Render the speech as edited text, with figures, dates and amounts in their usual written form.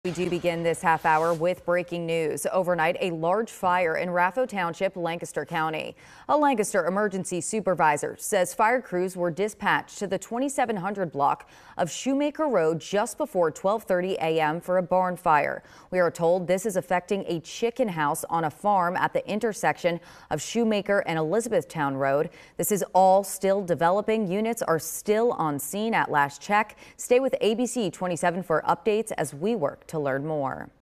We do begin this half hour with breaking news. Overnight, a large fire in Rapho Township, Lancaster County. A Lancaster emergency supervisor says fire crews were dispatched to the 2700 block of Shoemaker Road just before 12:30 a.m. for a barn fire. We are told this is affecting a chicken house on a farm at the intersection of Shoemaker and Elizabethtown Road. This is all still developing. Units are still on scene at last check. Stay with ABC 27 for updates as we work to learn more.